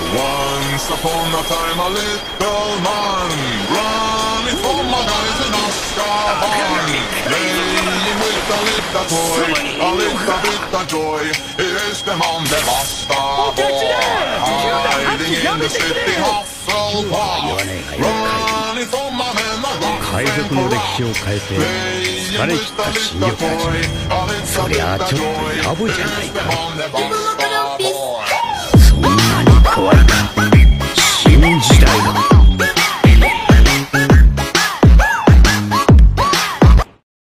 Once upon a time a little man running from a guys in Azkaban, playing with a little toy, a little bit of joy. Here's the man, the bastard boy, hiding in the city Hufflepuff, running from a man a rock and rock, playing with a little toy, a little bit of joy. Here's the man, the bastard